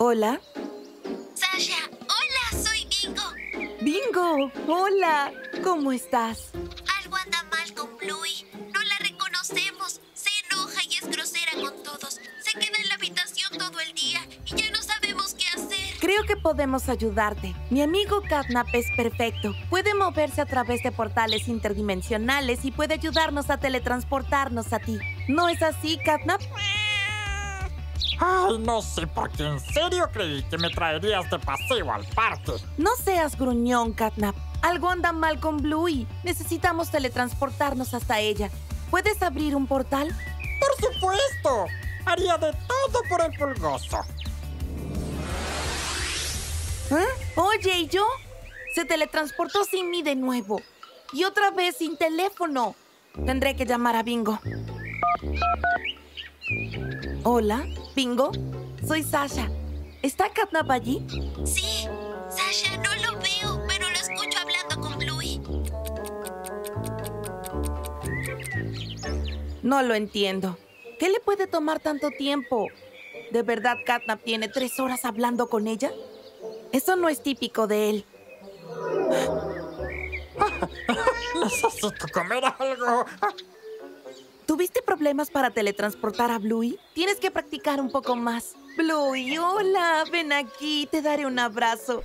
Hola. Sasha, hola, soy Bingo. Bingo, hola. ¿Cómo estás? Algo anda mal con Bluey. No la reconocemos. Se enoja y es grosera con todos. Se queda en la habitación todo el día y ya no sabemos qué hacer. Creo que podemos ayudarte. Mi amigo Catnap es perfecto. Puede moverse a través de portales interdimensionales y puede ayudarnos a teletransportarnos a ti. ¿No es así, Catnap? Ay, no sé por qué en serio creí que me traerías de paseo al parque. No seas gruñón, Catnap. Algo anda mal con Bluey. Necesitamos teletransportarnos hasta ella. ¿Puedes abrir un portal? ¡Por supuesto! Haría de todo por el pulgoso. ¿Eh? Oye, ¿y yo? Se teletransportó sin mí de nuevo. Y otra vez sin teléfono. Tendré que llamar a Bingo. Hola, Bingo. Soy Sasha. ¿Está Catnap allí? Sí, Sasha, no lo veo, pero lo escucho hablando con Bluey. No lo entiendo. ¿Qué le puede tomar tanto tiempo? ¿De verdad Catnap tiene 3 horas hablando con ella? Eso no es típico de él. Necesito comer algo. ¿Tuviste problemas para teletransportar a Bluey? Tienes que practicar un poco más. Bluey, hola, ven aquí, te daré un abrazo.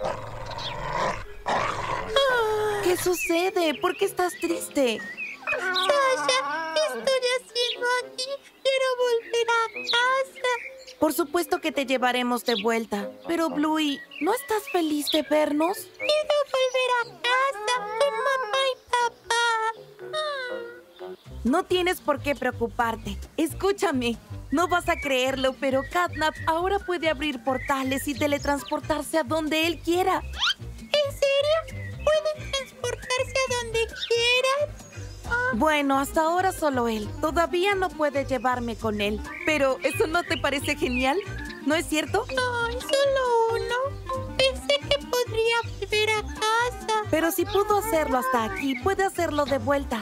¿Qué sucede? ¿Por qué estás triste? Sasha, ¿qué estoy haciendo aquí? Quiero volver a casa. Por supuesto que te llevaremos de vuelta. Pero Bluey, ¿no estás feliz de vernos? Quiero volver a casa con mamá y papá. No tienes por qué preocuparte. Escúchame. No vas a creerlo, pero Catnap ahora puede abrir portales y teletransportarse a donde él quiera. ¿En serio? ¿Puede transportarse a donde quiera? Bueno, hasta ahora solo él. Todavía no puede llevarme con él. Pero, ¿eso no te parece genial? ¿No es cierto? Ay, solo uno. Pensé que podría volver a casa. Pero si pudo hacerlo hasta aquí, puede hacerlo de vuelta.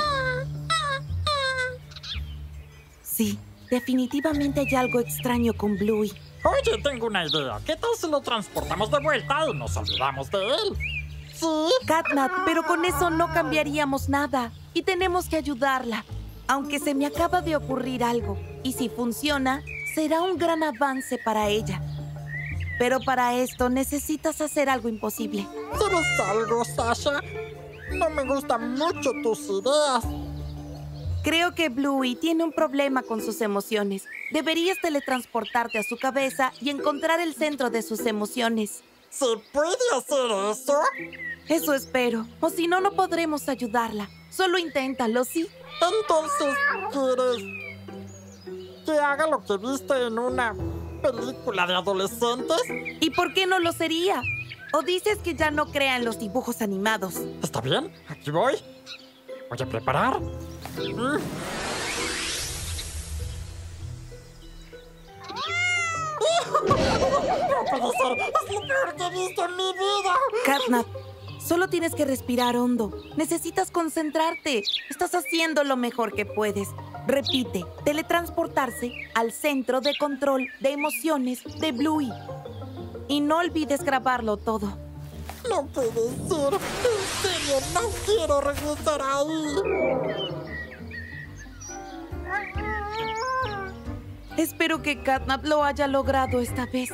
Sí, definitivamente hay algo extraño con Bluey. Oye, tengo una idea. ¿Qué tal si lo transportamos de vuelta y nos olvidamos de él? Sí, Catnap, pero con eso no cambiaríamos nada. Y tenemos que ayudarla. Aunque se me acaba de ocurrir algo. Y si funciona, será un gran avance para ella. Pero para esto necesitas hacer algo imposible. ¿Sabes algo, Sasha? No me gustan mucho tus ideas. Creo que Bluey tiene un problema con sus emociones. Deberías teletransportarte a su cabeza y encontrar el centro de sus emociones. ¿Se puede hacer eso? Eso espero. O si no, no podremos ayudarla. Solo inténtalo, ¿sí? Entonces, ¿quieres que haga lo que viste en una película de adolescentes? ¿Y por qué no lo sería? ¿O dices que ya no crea en los dibujos animados? ¿Está bien? Aquí voy. Voy a preparar. No puede ser. Es lo peor que he visto en mi vida. Catnap, solo tienes que respirar hondo. Necesitas concentrarte. Estás haciendo lo mejor que puedes. Repite, teletransportarse al centro de control de emociones de Bluey. Y no olvides grabarlo todo. No puede ser. En serio, no quiero regresar ahí. Espero que Catnap lo haya logrado esta vez.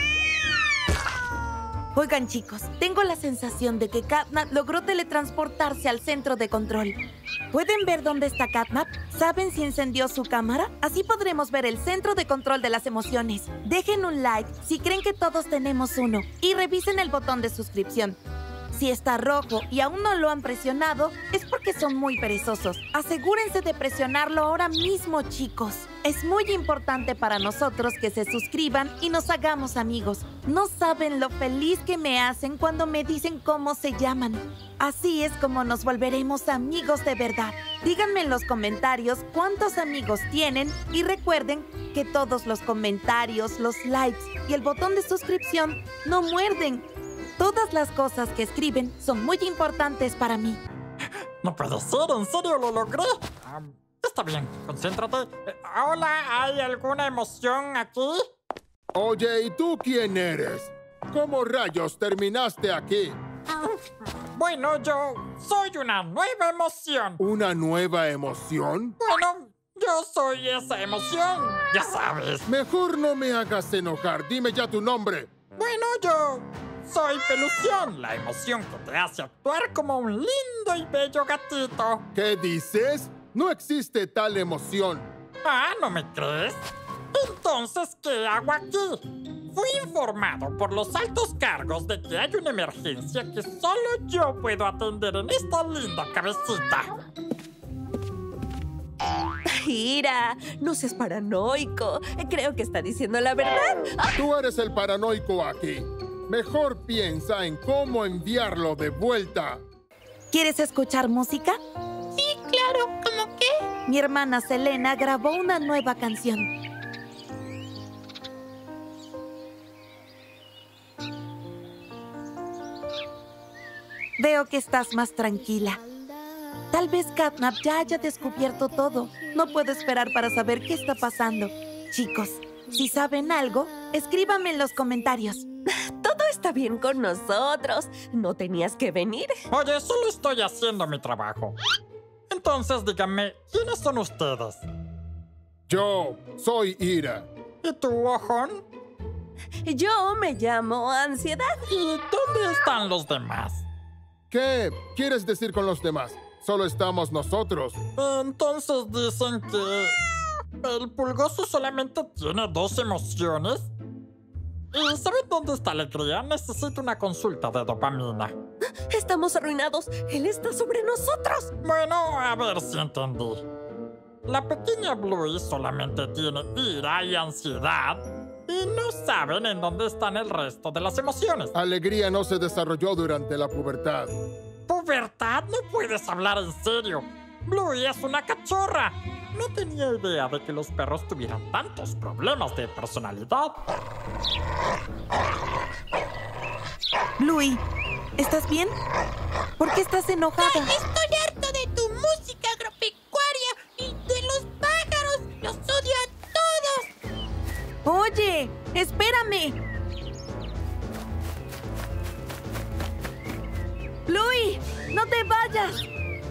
Oigan, chicos, tengo la sensación de que Catnap logró teletransportarse al centro de control. ¿Pueden ver dónde está Catnap? ¿Saben si encendió su cámara? Así podremos ver el centro de control de las emociones. Dejen un like si creen que todos tenemos uno y revisen el botón de suscripción. Si está rojo y aún no lo han presionado, es porque son muy perezosos. Asegúrense de presionarlo ahora mismo, chicos. Es muy importante para nosotros que se suscriban y nos hagamos amigos. No saben lo feliz que me hacen cuando me dicen cómo se llaman. Así es como nos volveremos amigos de verdad. Díganme en los comentarios cuántos amigos tienen y recuerden que todos los comentarios, los likes y el botón de suscripción no muerden. Todas las cosas que escriben son muy importantes para mí. No puede ser, en serio lo logré. Está bien, concéntrate. Hola, ¿hay alguna emoción aquí? Oye, ¿y tú quién eres? ¿Cómo rayos terminaste aquí? Bueno, yo soy una nueva emoción. ¿Una nueva emoción? Bueno, yo soy esa emoción, ya sabes. Mejor no me hagas enojar. Dime ya tu nombre. Bueno, yo soy Pelusión, la emoción que te hace actuar como un lindo y bello gatito. ¿Qué dices? No existe tal emoción. Ah, ¿no me crees? Entonces, ¿qué hago aquí? Fui informado por los altos cargos de que hay una emergencia que solo yo puedo atender en esta linda cabecita. Ira, no seas paranoico. Creo que está diciendo la verdad. Tú eres el paranoico aquí. Mejor piensa en cómo enviarlo de vuelta. ¿Quieres escuchar música? Sí, claro, ¿cómo qué? Mi hermana Selena grabó una nueva canción. Veo que estás más tranquila. Tal vez Catnap ya haya descubierto todo. No puedo esperar para saber qué está pasando. Chicos, si saben algo, escríbanme en los comentarios. Todo está bien con nosotros. No tenías que venir. Oye, solo estoy haciendo mi trabajo. Entonces, díganme, ¿quiénes son ustedes? Yo soy Ira. ¿Y tú, Ojón? Yo me llamo Ansiedad. ¿Y dónde están los demás? ¿Qué quieres decir con los demás? Solo estamos nosotros. Entonces dicen que el pulgoso solamente tiene 2 emociones. ¿Y saben dónde está Alegría? Necesito una consulta de dopamina. Estamos arruinados. Él está sobre nosotros. Bueno, a ver si entendí. La pequeña Bluey solamente tiene ira y ansiedad y no saben en dónde están el resto de las emociones. Alegría no se desarrolló durante la pubertad. ¿Pubertad? No puedes hablar en serio. Bluey es una cachorra. No tenía idea de que los perros tuvieran tantos problemas de personalidad. Bluey, ¿estás bien? ¿Por qué estás enojada? Estoy harto de tu música agropecuaria y de los pájaros. Los odio a todos. Oye, espérame. Bluey, no te vayas.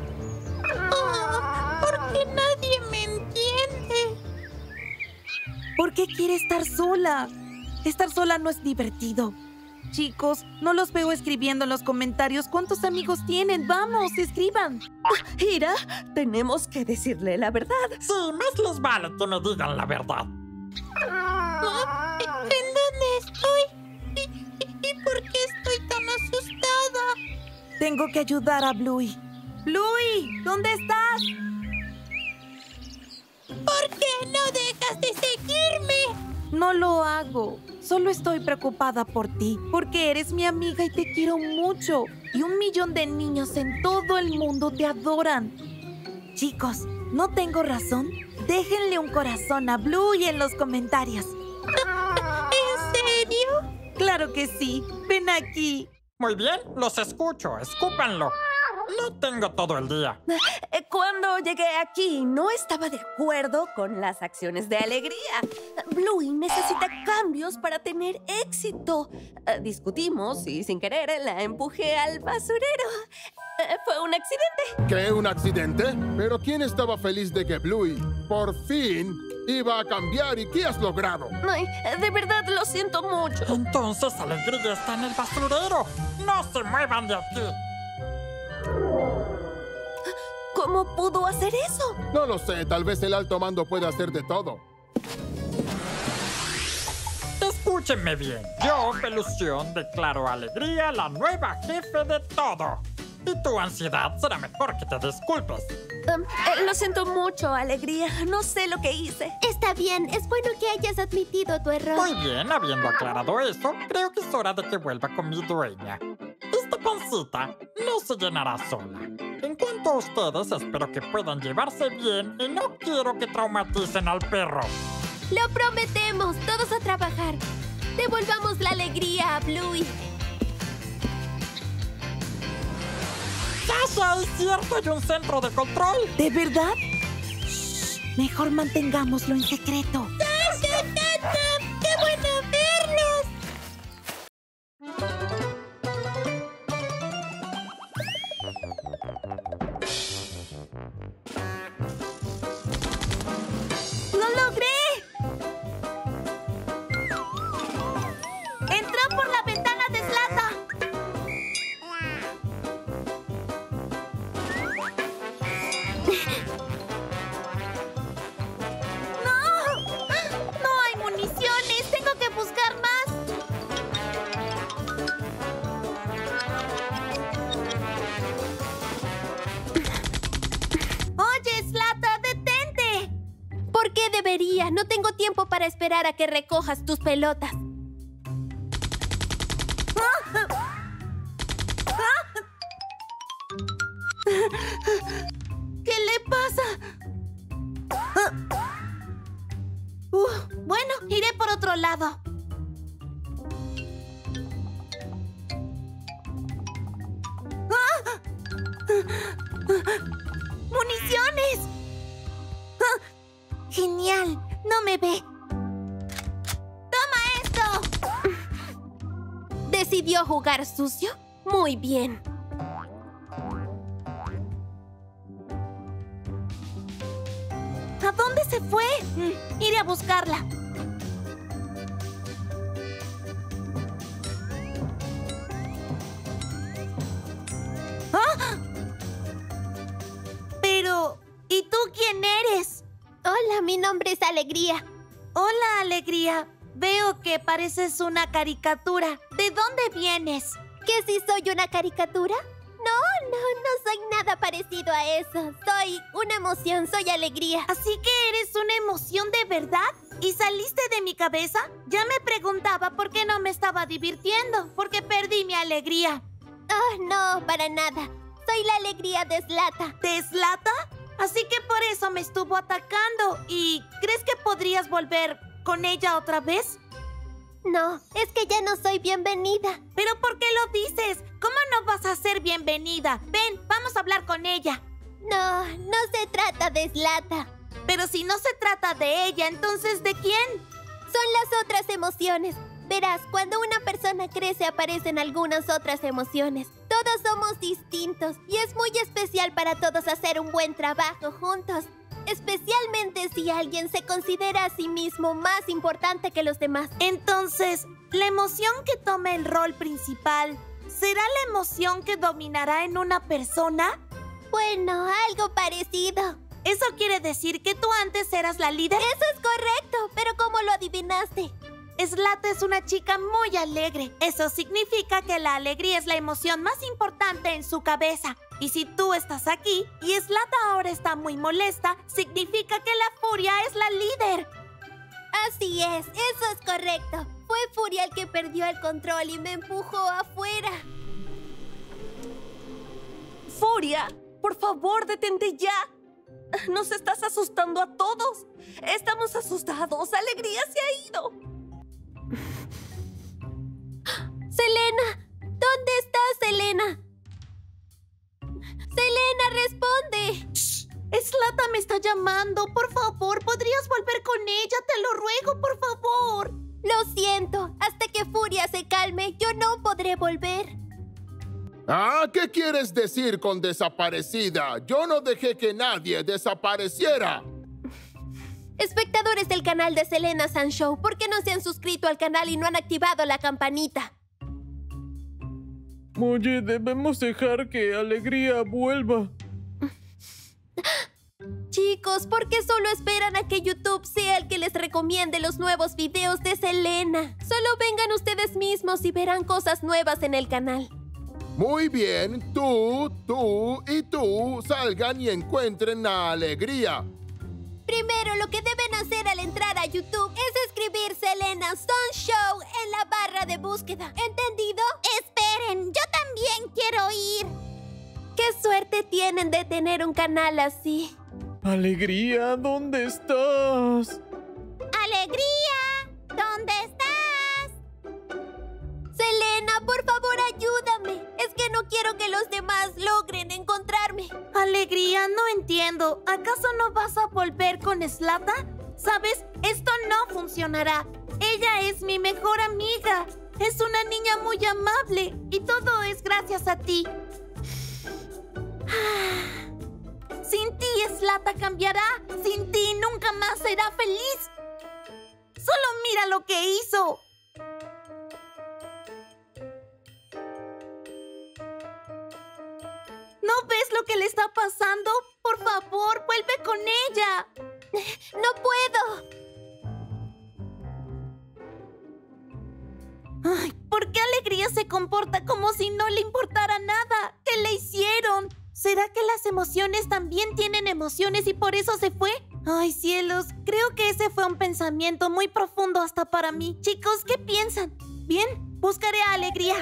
¿Por qué nadie me entiende? ¿Por qué quiere estar sola? Estar sola no es divertido. Chicos, no los veo escribiendo en los comentarios. ¿Cuántos amigos tienen? ¡Vamos, escriban! Ira, tenemos que decirle la verdad. Sí, más les vale que me digan la verdad. ¿En dónde estoy? ¿Y por qué estoy tan asustada? Tengo que ayudar a Bluey. ¡Bluey! ¿Dónde estás? ¿Por qué no dejas de seguirme? No lo hago. Solo estoy preocupada por ti, porque eres mi amiga y te quiero mucho. Y 1 millón de niños en todo el mundo te adoran. Chicos, ¿no tengo razón? Déjenle un corazón a Bluey en los comentarios. ¿En serio? ¡Claro que sí! ¡Ven aquí! Muy bien, los escucho, escúpanlo. No tengo todo el día. Cuando llegué aquí, no estaba de acuerdo con las acciones de Alegría. Bluey necesita cambios para tener éxito. Discutimos y sin querer la empujé al basurero. Fue un accidente. ¿Qué? ¿Un accidente? ¿Pero quién estaba feliz de que Bluey, por fin, iba a cambiar? ¿Y qué has logrado? Ay, de verdad lo siento mucho. Entonces Alegría está en el basurero. ¡No se muevan de aquí! ¿Cómo pudo hacer eso? No lo sé, tal vez el alto mando pueda hacer de todo. Escúchenme bien. Yo, Pelusión, declaro a Alegría la nueva jefe de todo. Y tu ansiedad será mejor que te disculpes. Lo siento mucho, Alegría. No sé lo que hice. Está bien, es bueno que hayas admitido tu error. Muy bien, habiendo aclarado eso, creo que es hora de que vuelva con mi dueña. Esta pancita no se llenará sola. En cuanto a ustedes, espero que puedan llevarse bien y no quiero que traumaticen al perro. Lo prometemos, todos a trabajar. Devolvamos la alegría a Bluey. ¡Sasha, es cierto! ¡Hay un centro de control! ¿De verdad? Shh, mejor mantengámoslo en secreto. ¡Sasha, Catnap! ¡Qué bueno ¡Lo logré! ¡Entró por la ventana de Zlata! ¡No! ¡No hay municiones! ¡Tengo que buscar más! ¡Oye, Zlata, detente! ¿Por qué debería? No tengo tiempo para esperar a que recojas tus pelotas. ¿Qué le pasa? Bueno, iré por otro lado. ¡Municiones! ¡Genial! No me ve. ¡Toma esto! ¿Decidió jugar sucio? Muy bien. ¿A dónde se fue? Iré a buscarla. ¡Ah! Pero, ¿y tú quién eres? Hola, mi nombre es Alegría. Hola, Alegría. Veo que pareces una caricatura. ¿De dónde vienes? ¿Que si soy una caricatura? No soy nada parecido a eso. Soy una emoción, soy alegría. ¿Así que eres una emoción de verdad? ¿Y saliste de mi cabeza? Ya me preguntaba por qué no me estaba divirtiendo, porque perdí mi alegría. No, para nada. Soy la alegría de Zlata. ¿De Zlata? Así que por eso me estuvo atacando. ¿Y crees que podrías volver con ella otra vez? No, es que ya no soy bienvenida. ¿Pero por qué lo dices? ¿Cómo no vas a ser bienvenida? Ven, vamos a hablar con ella. No se trata de Zlata. Pero si no se trata de ella, entonces ¿de quién? Son las otras emociones. Verás, cuando una persona crece aparecen algunas otras emociones. Todos somos distintos y es muy especial para todos hacer un buen trabajo juntos. Especialmente si alguien se considera a sí mismo más importante que los demás. Entonces, ¿la emoción que tome el rol principal será la emoción que dominará en una persona? Bueno, algo parecido. ¿Eso quiere decir que tú antes eras la líder? Eso es correcto, pero ¿cómo lo adivinaste? Zlata es una chica muy alegre. Eso significa que la alegría es la emoción más importante en su cabeza. Y si tú estás aquí y Zlata ahora está muy molesta, significa que la furia es la líder. Así es, eso es correcto. Fue Furia el que perdió el control y me empujó afuera. Furia, por favor, detente ya. Nos estás asustando a todos. Estamos asustados. Alegría se ha ido. ¡Selena! ¿Dónde estás, Selena? ¡Selena, responde! ¡Shh! Zlata me está llamando. Por favor, ¿podrías volver con ella? Te lo ruego, por favor. Lo siento. Hasta que Furia se calme, yo no podré volver. ¿Qué quieres decir con desaparecida? Yo no dejé que nadie desapareciera. Espectadores del canal de Selena Sun Show, ¿por qué no se han suscrito al canal y no han activado la campanita? Oye, debemos dejar que Alegría vuelva. Chicos, ¿por qué solo esperan a que YouTube sea el que les recomiende los nuevos videos de Selena? Solo vengan ustedes mismos y verán cosas nuevas en el canal. Muy bien, tú y tú salgan y encuentren a Alegría. Primero, lo que deben hacer al entrar a YouTube es escribir Selena Sun Show en la barra de búsqueda. ¿Entendido? Esperen, yo también quiero ir. ¡Qué suerte tienen de tener un canal así! Alegría, ¿dónde estás? ¡Alegría! ¿Dónde estás? Selena, por favor, ayúdame. Es que no quiero que los demás logren encontrarme. Alegría, no entiendo. ¿Acaso no vas a volver con Zlata? ¿Sabes? Esto no funcionará. Ella es mi mejor amiga. Es una niña muy amable. Y todo es gracias a ti. Sin ti mascota cambiará. Sin ti nunca más será feliz. Solo mira lo que hizo. ¿No ves lo que le está pasando? Por favor, vuelve con ella. ¡No puedo! Ay, ¿por qué Alegría se comporta como si no le importara nada? ¿Qué le hicieron? ¿Será que las emociones también tienen emociones y por eso se fue? Ay, cielos, creo que ese fue un pensamiento muy profundo hasta para mí. Chicos, ¿qué piensan? Bien, buscaré a Alegría.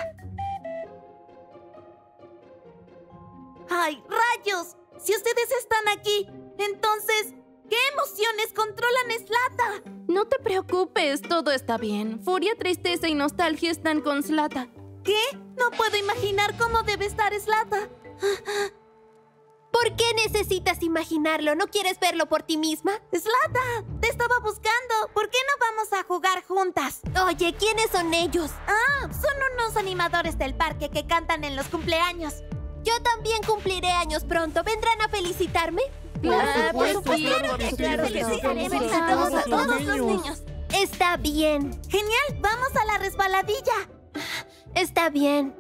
¡Ay, rayos! Si ustedes están aquí, entonces, ¿qué emociones controlan Zlata? No te preocupes, todo está bien. Furia, tristeza y nostalgia están con Zlata. ¿Qué? No puedo imaginar cómo debe estar Zlata. ¿Por qué necesitas imaginarlo? ¿No quieres verlo por ti misma? Zlata, te estaba buscando. ¿Por qué no vamos a jugar juntas? Oye, ¿quiénes son ellos? Ah, son unos animadores del parque que cantan en los cumpleaños. Yo también cumpliré años pronto. ¿Vendrán a felicitarme? Por supuesto. Claro que sí. Felicitamos a todos los niños. Está bien. Genial, vamos a la resbaladilla. Está bien.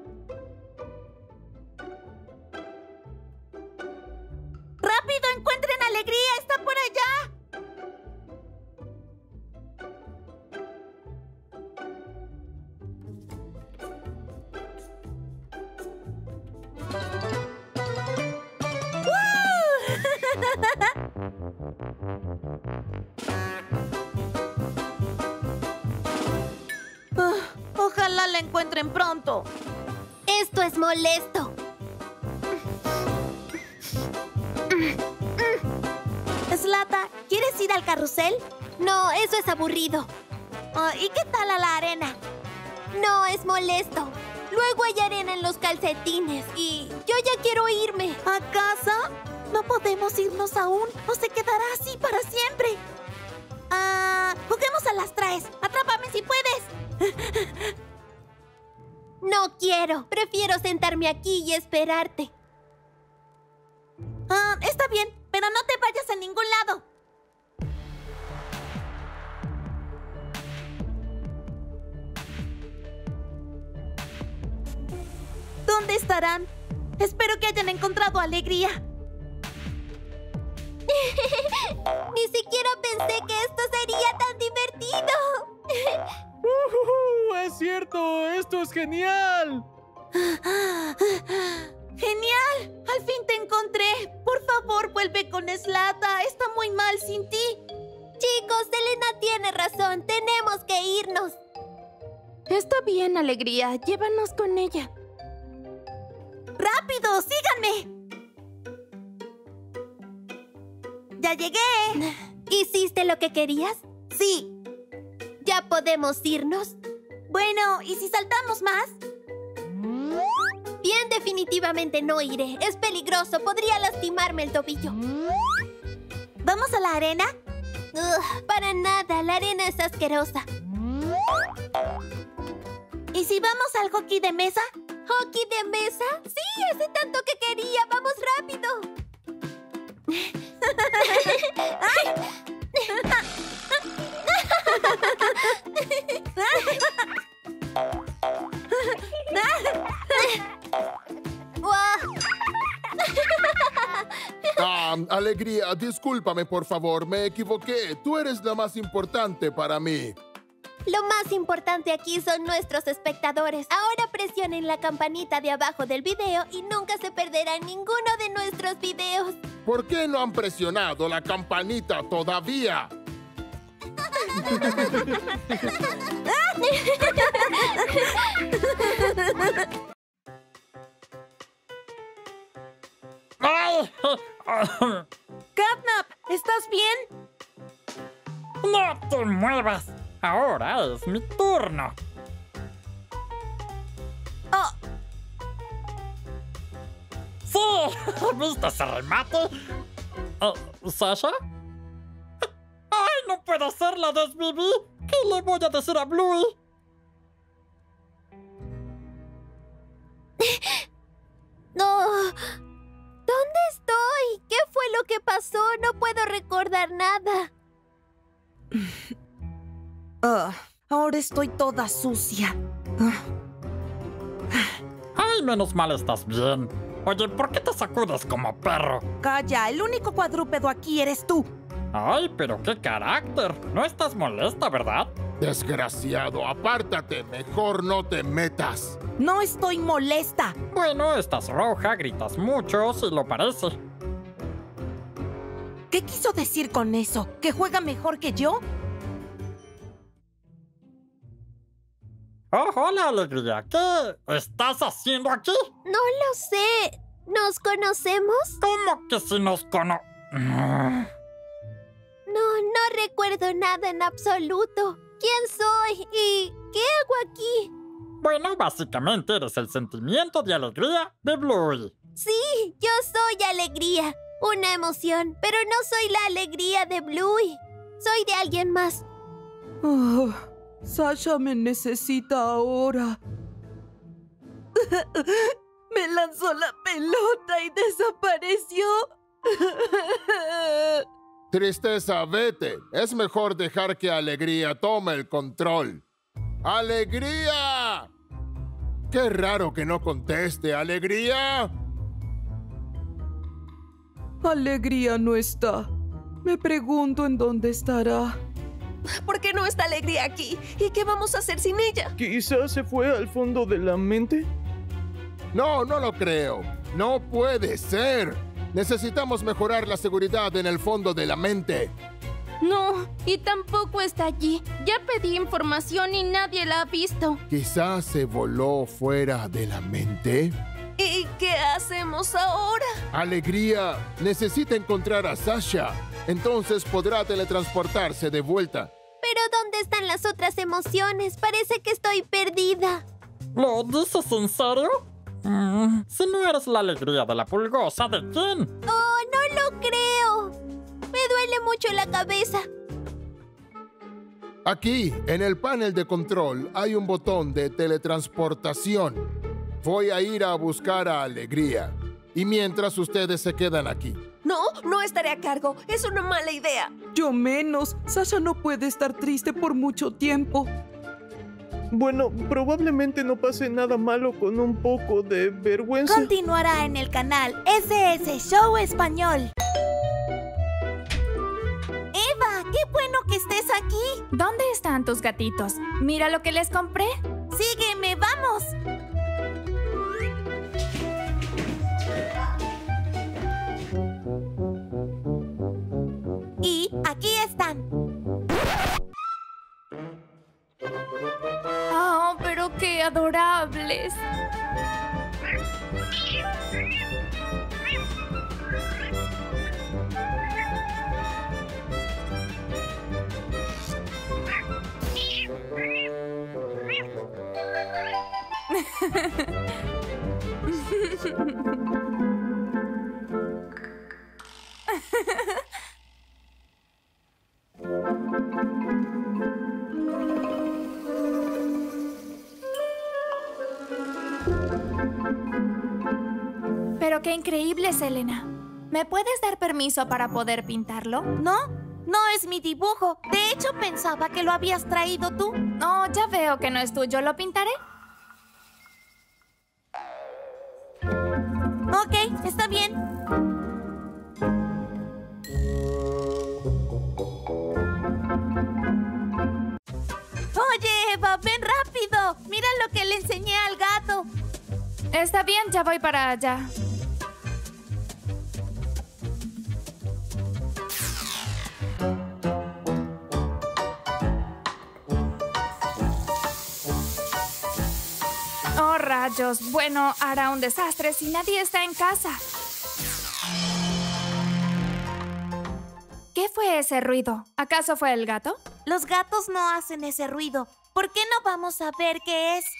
¡Rápido, encuentren Alegría! ¡Está por allá! Ojalá la encuentren pronto. Esto es molesto. Zlata, ¿quieres ir al carrusel? No, eso es aburrido. ¿Y qué tal a la arena? No, es molesto. Luego hay arena en los calcetines y yo ya quiero irme. ¿A casa? No podemos irnos aún o se quedará así para siempre. Juguemos a las traes. Atrápame si puedes. No quiero. Prefiero sentarme aquí y esperarte. Está bien, pero no te vayas a ningún lado. ¿Dónde estarán? Espero que hayan encontrado Alegría. Ni siquiera pensé que esto sería tan divertido. ¡Es cierto! ¡Esto es genial! ¡Genial! ¡Al fin te encontré! Por favor, vuelve con Zlata. Está muy mal sin ti. Chicos, Selena tiene razón. Tenemos que irnos. Está bien, Alegría. Llévanos con ella. ¡Rápido! ¡Síganme! ¡Ya llegué! ¿Hiciste lo que querías? Sí. ¿Ya podemos irnos? Bueno, ¿y si saltamos más? Bien, definitivamente no iré. Es peligroso. Podría lastimarme el tobillo. ¿Vamos a la arena? Para nada. La arena es asquerosa. ¿Y si vamos al hockey de mesa? ¿Hockey de mesa? Sí, hace tanto que quería. ¡Vamos rápido! Alegría, discúlpame por favor, me equivoqué. Tú eres la más importante para mí. Lo más importante aquí son nuestros espectadores. Ahora presionen la campanita de abajo del video y nunca se perderán ninguno de nuestros videos. ¿Por qué no han presionado la campanita todavía? ¡Ay! Catnap, ¿estás bien? ¡No te muevas! Ahora es mi turno. Oh, ¡Sí! ¿Viste ese remate? ¿Sasha? ¡Ay, no puedo hacerla, desviví! ¿Qué le voy a decir a Bluey? No. ¿Dónde estoy? ¿Qué fue lo que pasó? no puedo recordar nada. Ahora estoy toda sucia. Ay, menos mal estás bien. Oye, ¿por qué te sacudes como perro? Calla, el único cuadrúpedo aquí eres tú. Ay, pero qué carácter. No estás molesta, ¿verdad? Desgraciado, apártate. Mejor no te metas. No estoy molesta. Bueno, estás roja, gritas mucho, si lo parece. ¿Qué quiso decir con eso? ¿Que juega mejor que yo? Oh, hola, Alegría. ¿Qué estás haciendo aquí? No lo sé. ¿Nos conocemos? ¿Cómo que si nos No recuerdo nada en absoluto. ¿Quién soy? ¿Y qué hago aquí? Bueno, básicamente eres el sentimiento de alegría de Bluey. Sí, yo soy alegría. Una emoción, pero no soy la alegría de Bluey. Soy de alguien más. Sasha me necesita ahora. Me lanzó la pelota y desapareció. Tristeza, vete. Es mejor dejar que Alegría tome el control. ¡Alegría! Qué raro que no conteste, ¿Alegría? Alegría no está. Me pregunto en dónde estará. ¿Por qué no está Alegría aquí? ¿Y qué vamos a hacer sin ella? Quizás se fue al fondo de la mente. No, no lo creo. No puede ser. Necesitamos mejorar la seguridad en el fondo de la mente. No, y tampoco está allí. Ya pedí información y nadie la ha visto. Quizás se voló fuera de la mente. ¿Y qué hacemos ahora? Alegría necesita encontrar a Sasha. Entonces podrá teletransportarse de vuelta. Pero ¿dónde están las otras emociones? Parece que estoy perdida. ¿Lo dices en serio? Si no eres la alegría de la pulgosa, ¿de quién? ¡Oh, no lo creo! Me duele mucho la cabeza. Aquí, en el panel de control, hay un botón de teletransportación. Voy a ir a buscar a Alegría. Y mientras ustedes se quedan aquí. No estaré a cargo. Es una mala idea. Yo menos. Sasha no puede estar triste por mucho tiempo. Bueno, probablemente no pase nada malo con un poco de vergüenza. Continuará en el canal SS Show Español. Eva, qué bueno que estés aquí. ¿Dónde están tus gatitos? Mira lo que les compré. Sígueme, vamos. Y aquí están. Oh, pero qué adorables. Pero qué increíble, Selena. ¿Me puedes dar permiso para poder pintarlo? No es mi dibujo. De hecho, pensaba que lo habías traído tú. Oh, ya veo que no es tuyo. ¿Lo pintaré? Ok, está bien. Oye, Eva, ven rápido. Mira lo que le enseñé al gato. Está bien, ya voy para allá. Oh, rayos. Bueno, hará un desastre si nadie está en casa. ¿Qué fue ese ruido? ¿Acaso fue el gato? Los gatos no hacen ese ruido. ¿Por qué no vamos a ver qué es?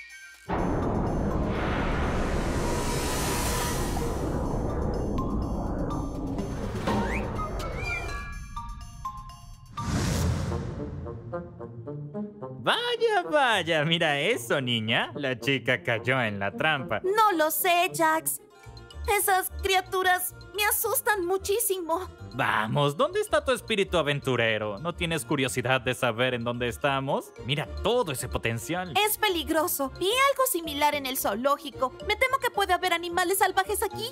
Vaya, vaya, mira eso, niña. La chica cayó en la trampa. No lo sé, Jax. Esas criaturas me asustan muchísimo. Vamos, ¿dónde está tu espíritu aventurero? ¿No tienes curiosidad de saber en dónde estamos? Mira todo ese potencial. Es peligroso. Vi algo similar en el zoológico. Me temo que puede haber animales salvajes aquí.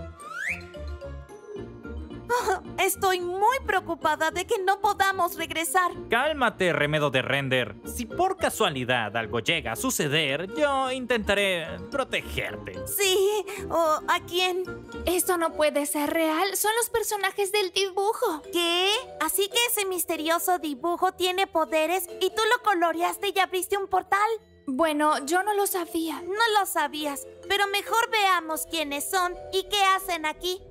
Estoy muy preocupada de que no podamos regresar. Cálmate, remedo de Render. Si por casualidad algo llega a suceder, yo intentaré protegerte. Sí, ¿o a quién? Esto no puede ser real. Son los personajes del dibujo. ¿Qué? ¿Así que ese misterioso dibujo tiene poderes y tú lo coloreaste y abriste un portal? Bueno, yo no lo sabía. No lo sabías, pero mejor veamos quiénes son y qué hacen aquí.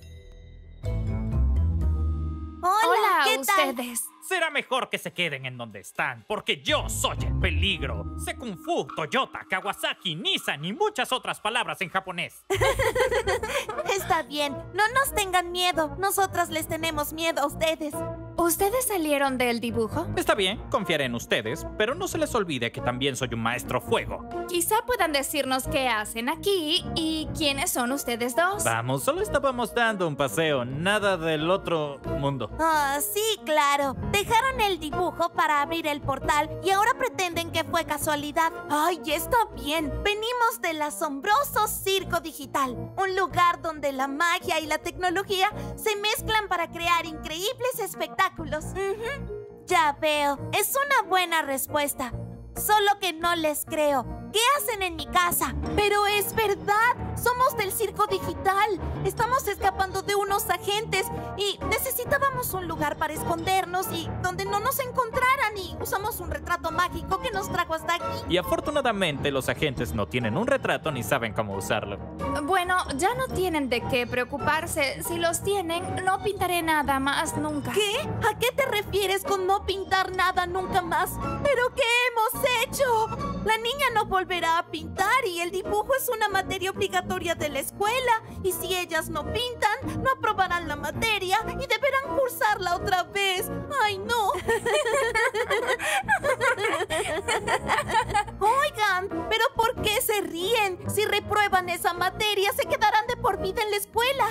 Hola, ¿qué tal? ustedes. Será mejor que se queden en donde están, porque yo soy el peligro. Sé Kung Fu, Toyota, Kawasaki, Nissan y muchas otras palabras en japonés. Está bien, no nos tengan miedo. Nosotras les tenemos miedo a ustedes. ¿Ustedes salieron del dibujo? Está bien, confiaré en ustedes, pero no se les olvide que también soy un maestro fuego. Quizá puedan decirnos qué hacen aquí y quiénes son ustedes dos. Vamos, solo estábamos dando un paseo, nada del otro mundo. Ah, sí, claro. Dejaron el dibujo para abrir el portal y ahora pretenden que fue casualidad. Ay, está bien. Venimos del asombroso circo digital, un lugar donde la magia y la tecnología se mezclan para crear increíbles espectáculos. Ya veo. Es una buena respuesta. Solo que no les creo. ¿Qué hacen en mi casa? Pero es verdad. Somos del circo digital. Estamos escapando de unos agentes y necesitábamos un lugar para escondernos y donde no nos encontraran, y usamos un retrato mágico que nos trajo hasta aquí. Y afortunadamente los agentes no tienen un retrato ni saben cómo usarlo. Bueno, ya no tienen de qué preocuparse. Si los tienen, no pintaré nada más nunca. ¿Qué? ¿A qué te refieres con no pintar nada nunca más? ¿Pero qué hemos hecho? La niña no volverá a pintar y el dibujo es una materia obligatoria de la escuela. Y si ellas no pintan, no aprobarán la materia y deberán cursarla otra vez. ¡Ay, no! Oigan, ¿pero por qué se ríen? Si reprueban esa materia, se quedarán de por vida en la escuela.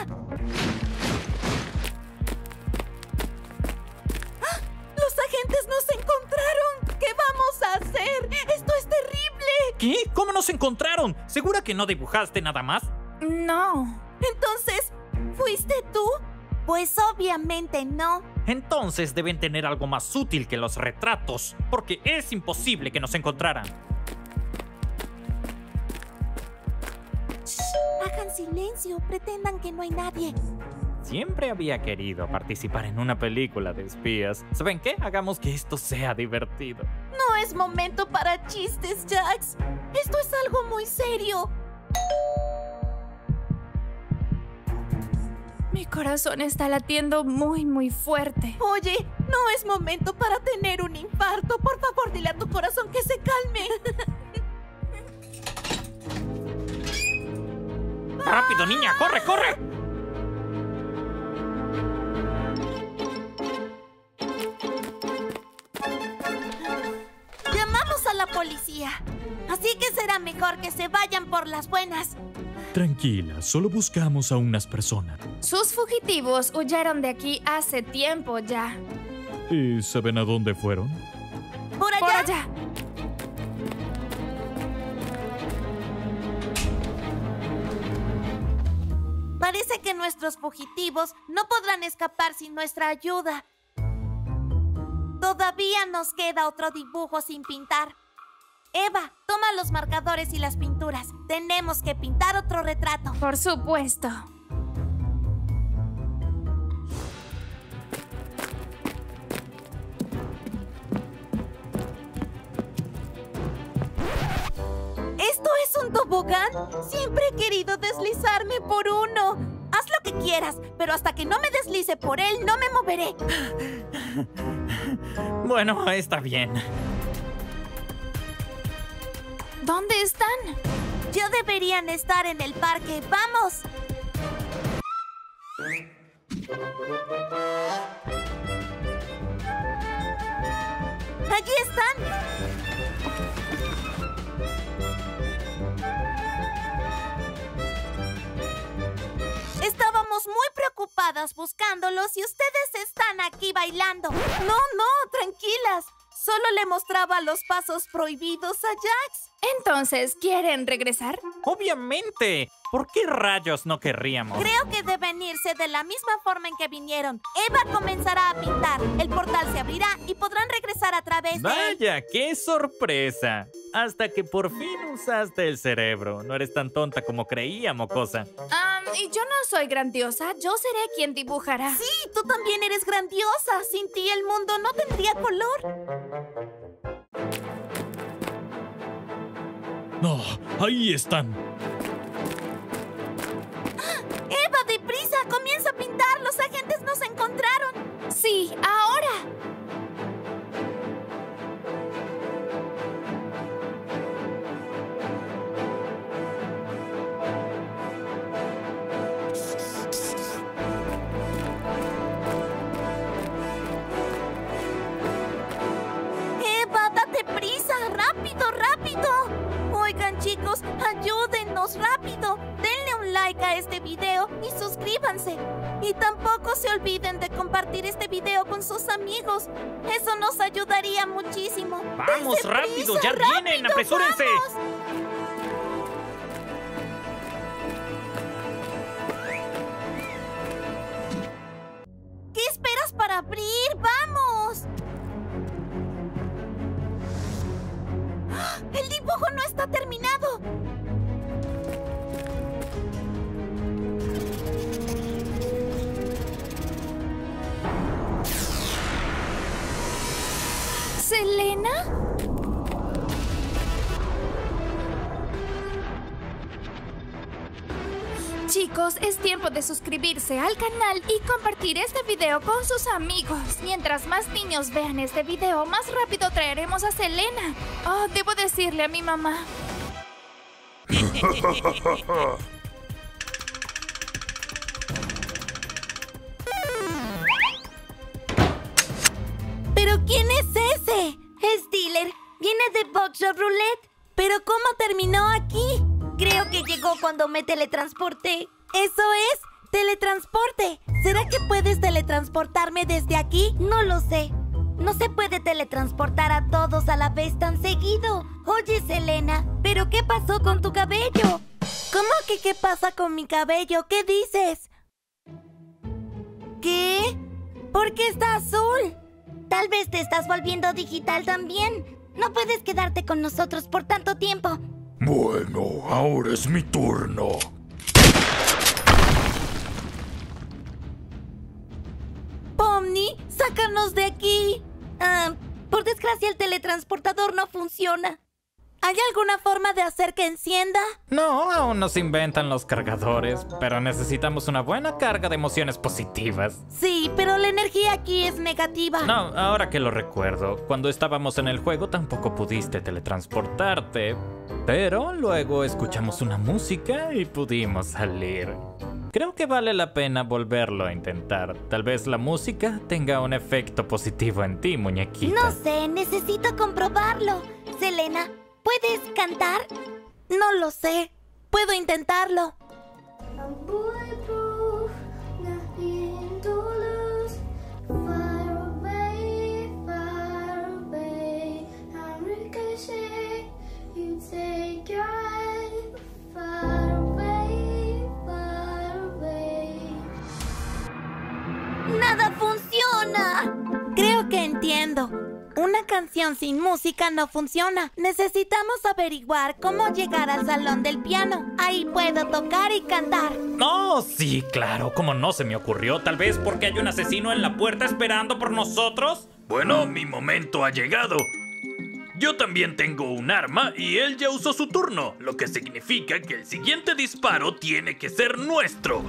¡Ah! ¡Los agentes nos encontraron! ¿Qué vamos a hacer? ¡Esto es terrible! ¿Qué? ¿Cómo nos encontraron? ¿Segura que no dibujaste nada más? No. Entonces, ¿fuiste tú? Pues obviamente no. Entonces deben tener algo más útil que los retratos, porque es imposible que nos encontraran. Shh, hagan silencio, pretendan que no hay nadie. Siempre había querido participar en una película de espías. ¿Saben qué? Hagamos que esto sea divertido. No es momento para chistes, Jax. Esto es algo muy serio. Mi corazón está latiendo muy, muy fuerte. Oye, no es momento para tener un infarto. Por favor, dile a tu corazón que se calme. ¡Rápido, niña! ¡Corre, corre! Llamamos a la policía. Así que será mejor que se vayan por las buenas. Tranquila, solo buscamos a unas personas. Sus fugitivos huyeron de aquí hace tiempo ya. ¿Y saben a dónde fueron? ¿Por allá? Por allá. Parece que nuestros fugitivos no podrán escapar sin nuestra ayuda. Todavía nos queda otro dibujo sin pintar. Eva, toma los marcadores y las pinturas. Tenemos que pintar otro retrato. Por supuesto. ¿Esto es un tobogán? Siempre he querido deslizarme por uno. Haz lo que quieras, pero hasta que no me deslice por él, no me moveré. Bueno, está bien. ¿Dónde están? Ya deberían estar en el parque. ¡Vamos! ¡Allí están! Estábamos muy ocupadas buscándolos y ustedes están aquí bailando. No, tranquilas. Solo le mostraba los pasos prohibidos a Jax. Entonces, ¿quieren regresar? Obviamente. ¿Por qué rayos no querríamos? Creo que deben irse de la misma forma en que vinieron. Eva comenzará a pintar. El portal se abrirá y podrán regresar a través de él. Vaya, qué sorpresa. Hasta que por fin usaste el cerebro. No eres tan tonta como creía, mocosa. Y yo no soy grandiosa. Yo seré quien dibujará. Sí, tú también eres grandiosa. Sin ti el mundo no tendría color. No, ahí están. ¡Eva, deprisa! ¡Comienza a pintar! ¡Los agentes nos encontraron! Sí, ahora. ¡Eva, date prisa! ¡Rápido, rápido! Oigan, chicos, ayúdennos rápido. Denle un like a este video y suscríbanse. Y tampoco se olviden de compartir este video con sus amigos. Eso nos ayudaría muchísimo. ¡Vamos, ¡Dense rápido! prisa, ¡Ya vienen! rápido, ¡Apresúrense! vamos! ¿Qué esperas para abrir? ¡Vamos! ¡Ah! ¡El dibujo no está terminado! ¿Selena? Chicos, es tiempo de suscribirse al canal y compartir este video con sus amigos. Mientras más niños vean este video, más rápido traeremos a Selena. Oh, debo decirle a mi mamá. ¿Pero quién es ese? Es Dealer. Viene de Boxer Roulette. ¿Pero cómo terminó aquí? Creo que llegó cuando me teletransporté. ¡Eso es! ¡Teletransporte! ¿Será que puedes teletransportarme desde aquí? No lo sé. No se puede teletransportar a todos a la vez tan seguido. Oye, Selena, ¿pero qué pasó con tu cabello? ¿Cómo que qué pasa con mi cabello? ¿Qué dices? ¿Qué? ¿Por qué está azul? Tal vez te estás volviendo digital también. No puedes quedarte con nosotros por tanto tiempo. Bueno, ahora es mi turno. Pomni, sácanos de aquí. Por desgracia el teletransportador no funciona. ¿Hay alguna forma de hacer que encienda? No, aún no se inventan los cargadores, pero necesitamos una buena carga de emociones positivas. Sí, pero la energía aquí es negativa. No, ahora que lo recuerdo, cuando estábamos en el juego tampoco pudiste teletransportarte, pero luego escuchamos una música y pudimos salir. Creo que vale la pena volverlo a intentar. Tal vez la música tenga un efecto positivo en ti, muñequita. No sé, necesito comprobarlo. Selena, ¿puedes cantar? No lo sé. Puedo intentarlo. ¡Nada funciona! Creo que entiendo. Una canción sin música no funciona. Necesitamos averiguar cómo llegar al salón del piano. Ahí puedo tocar y cantar. No, sí, claro. ¿Cómo no se me ocurrió? Tal vez porque hay un asesino en la puerta esperando por nosotros. Bueno, mi momento ha llegado. Yo también tengo un arma y él ya usó su turno, lo que significa que el siguiente disparo tiene que ser nuestro.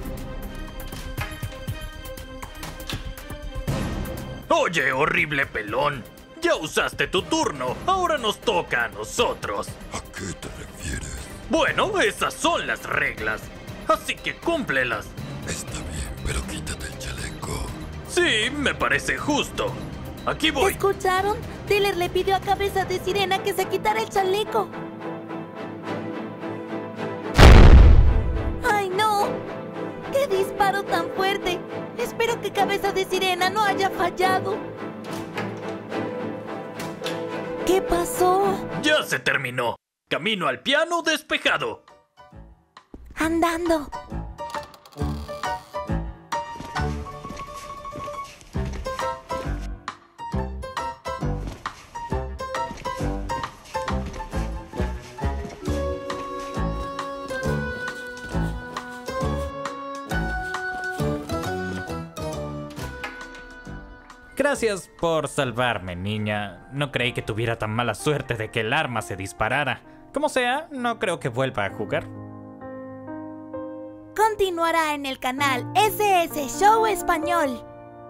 Oye, horrible pelón. Ya usaste tu turno, ahora nos toca a nosotros. ¿A qué te refieres? Bueno, esas son las reglas, así que cúmplelas. Está bien, pero quítate el chaleco. Sí, me parece justo. Aquí voy. ¿Escucharon? Dealer le pidió a Cabeza de Sirena que se quitara el chaleco. ¡Ay, no! ¡Qué disparo tan fuerte! que Cabeza de Sirena no haya fallado. ¿Qué pasó? Ya se terminó. Camino al piano despejado. Andando. Gracias por salvarme, niña. No creí que tuviera tan mala suerte de que el arma se disparara. Como sea, no creo que vuelva a jugar. Continuará en el canal SS Show Español.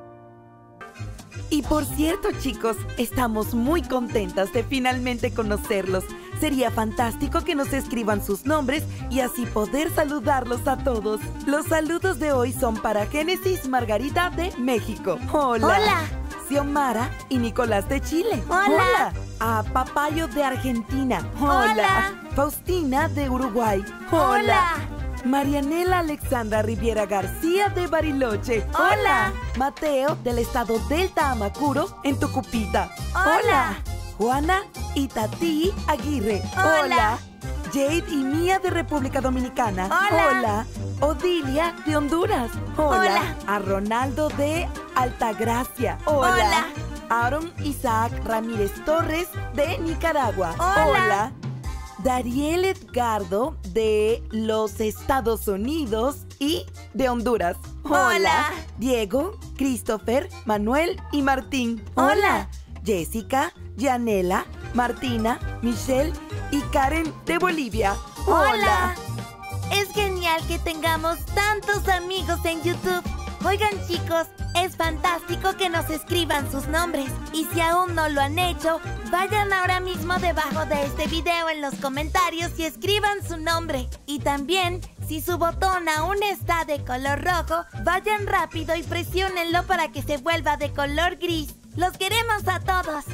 Y por cierto, chicos, estamos muy contentas de finalmente conocerlos. Sería fantástico que nos escriban sus nombres y así poder saludarlos a todos. Los saludos de hoy son para Génesis Margarita de México. Hola. Hola. Xiomara y Nicolás de Chile. Hola. A Papayo de Argentina. Hola. Hola. Faustina de Uruguay. Hola. Marianela Alexandra Riviera García de Bariloche. Hola. Mateo del estado Delta Amacuro en Tucupita. Hola. Juana y Tati Aguirre. Hola. Jade y Mía de República Dominicana. Hola. Odilia de Honduras. Hola. A Ronaldo de Altagracia. Hola. Aaron Isaac Ramírez Torres de Nicaragua. Hola. Dariel Edgardo de los Estados Unidos y de Honduras. Hola. Diego, Christopher, Manuel y Martín. Hola. Jessica, Yanela, Martina, Michelle y Karen de Bolivia. Hola. Es genial que tengamos tantos amigos en YouTube. Oigan, chicos, es fantástico que nos escriban sus nombres. Y si aún no lo han hecho, vayan ahora mismo debajo de este video en los comentarios y escriban su nombre. Y también, si su botón aún está de color rojo, vayan rápido y presiónenlo para que se vuelva de color gris. ¡Los queremos a todos!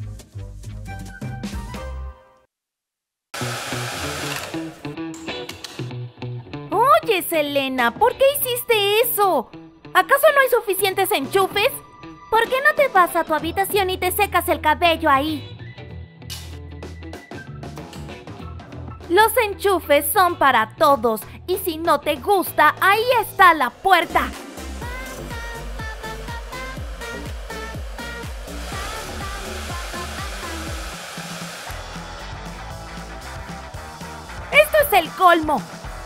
Oye, Selena, ¿por qué hiciste eso? ¿Acaso no hay suficientes enchufes? ¿Por qué no te vas a tu habitación y te secas el cabello ahí? Los enchufes son para todos y si no te gusta, ahí está la puerta. ¡Esto es el colmo!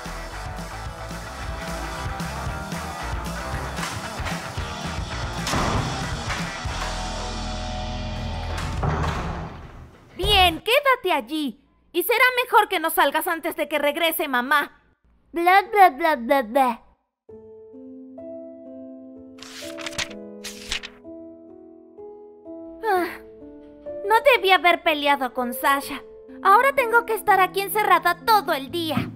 Bien, quédate allí. Y será mejor que no salgas antes de que regrese mamá. Bla, bla, bla, bla, bla. No debí haber peleado con Sasha. Ahora tengo que estar aquí encerrada todo el día.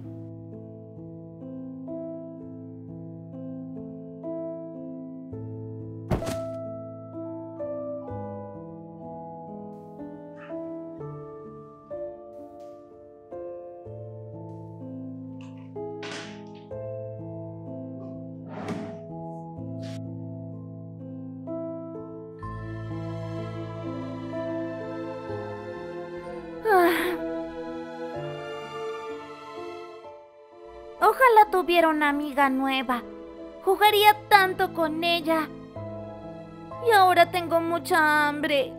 Ojalá tuviera una amiga nueva. Jugaría tanto con ella. Y ahora tengo mucha hambre.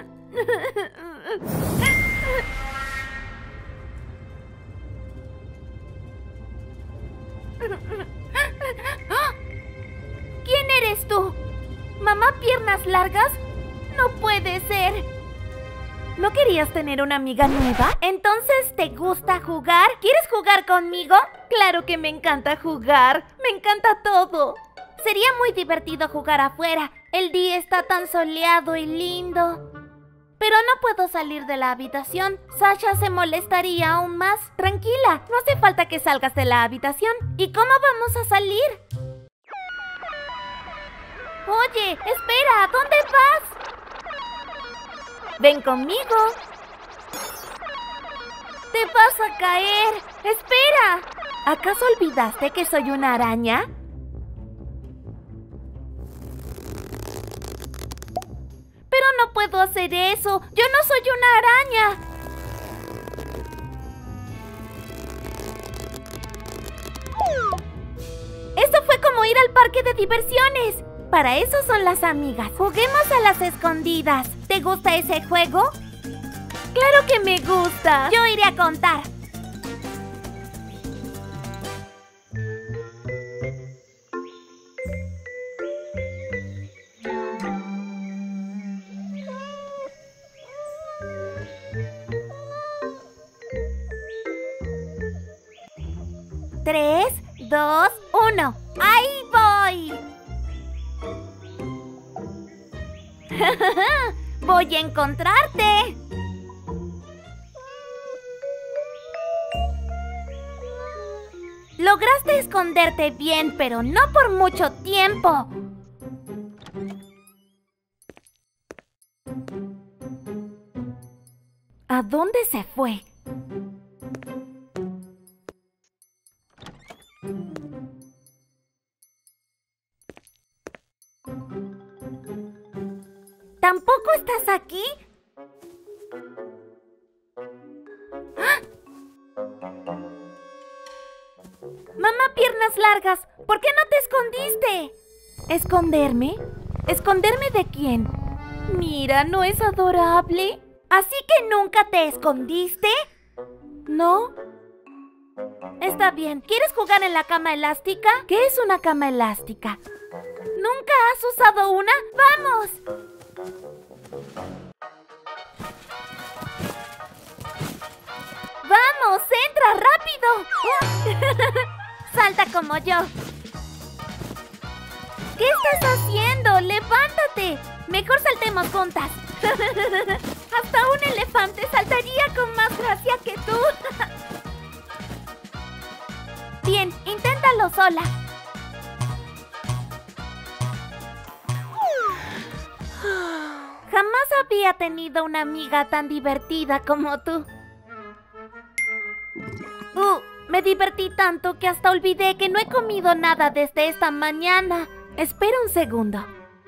¿Quién eres tú? ¿Mamá Piernas Largas? No puede ser. ¿No querías tener una amiga nueva? ¿Entonces te gusta jugar? ¿Quieres jugar conmigo? Claro que me encanta jugar. Me encanta todo. Sería muy divertido jugar afuera. El día está tan soleado y lindo. Pero no puedo salir de la habitación. Sasha se molestaría aún más. Tranquila, no hace falta que salgas de la habitación. ¿Y cómo vamos a salir? Oye, espera, ¿dónde vas? Ven conmigo. Te vas a caer. ¡Espera! ¿Acaso olvidaste que soy una araña? Pero no puedo hacer eso. Yo no soy una araña. Eso fue como ir al parque de diversiones. Para eso son las amigas. Juguemos a las escondidas. ¿Te gusta ese juego? ¡Claro que me gusta! Yo iré a contar. Tres, 2, 1. ¡Ahí voy! ¡Voy a encontrarte! Lograste esconderte bien, pero no por mucho tiempo. ¿A dónde se fue? ¿Tampoco estás aquí? ¡Ah! Mamá Piernas Largas, ¿por qué no te escondiste? ¿Esconderme? ¿Esconderme de quién? Mira, ¿no es adorable? ¿Así que nunca te escondiste? ¿No? Está bien. ¿Quieres jugar en la cama elástica? ¿Qué es una cama elástica? ¿Nunca has usado una? ¡Vamos! ¡Vamos! ¡Entra rápido! ¡Salta como yo! ¿Qué estás haciendo? ¡Levántate! Mejor saltemos juntas. Hasta un elefante saltaría con más gracia que tú. Bien, inténtalo sola. Jamás había tenido una amiga tan divertida como tú. Me divertí tanto que hasta olvidé que no he comido nada desde esta mañana. Espera un segundo.